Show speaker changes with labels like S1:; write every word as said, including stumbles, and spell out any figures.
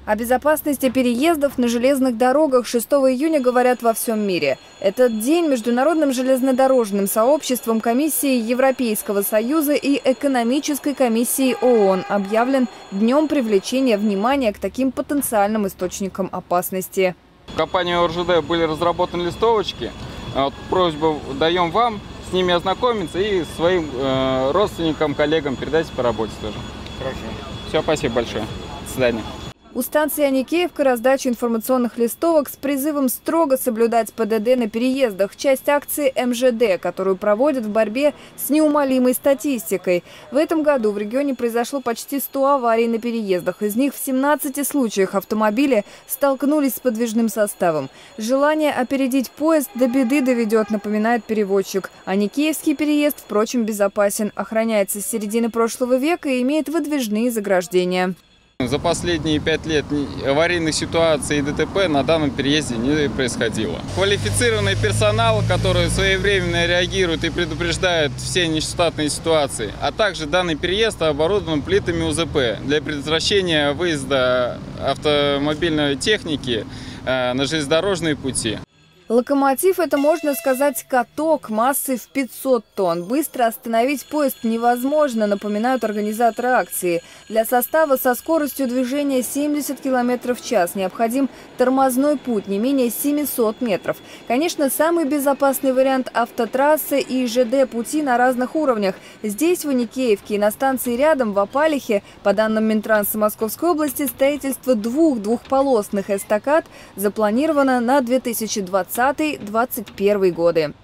S1: О безопасности переездов на железных дорогах шестого июня говорят во всем мире. Этот день Международным железнодорожным сообществом, Комиссией Европейского Союза и Экономической комиссией ООН объявлен днем привлечения внимания к таким потенциальным источникам опасности.
S2: В компании О Р Ж Д были разработаны листовочки. Вот, просьбу даем вам с ними ознакомиться и своим э, родственникам, коллегам передайте по работе тоже.
S3: Хорошо.
S2: Все, спасибо большое. До свидания.
S1: У станции Аникеевка раздача информационных листовок с призывом строго соблюдать П Д Д на переездах – часть акции М Ж Д, которую проводят в борьбе с неумолимой статистикой. В этом году в регионе произошло почти сто аварий на переездах. Из них в семнадцати случаях автомобили столкнулись с подвижным составом. Желание опередить поезд до беды доведет, напоминает переводчик. Аникеевский переезд, впрочем, безопасен. Охраняется с середины прошлого века и имеет выдвижные заграждения.
S2: За последние пять лет аварийных ситуаций и Д Т П на данном переезде не происходило. Квалифицированный персонал, который своевременно реагирует и предупреждает все нештатные ситуации, а также данный переезд оборудован плитами У З П для предотвращения выезда автомобильной техники на железнодорожные пути.
S1: Локомотив – это, можно сказать, каток массой в пятьсот тонн. Быстро остановить поезд невозможно, напоминают организаторы акции. Для состава со скоростью движения семьдесят километров в час необходим тормозной путь не менее семисот метров. Конечно, самый безопасный вариант – автотрассы и Ж Д пути на разных уровнях. Здесь, в Аникеевке, и на станции рядом, в Опалихе, по данным Минтранса Московской области, строительство двух двухполосных эстакад запланировано на две тысячи двадцатый — две тысячи двадцать первый годы.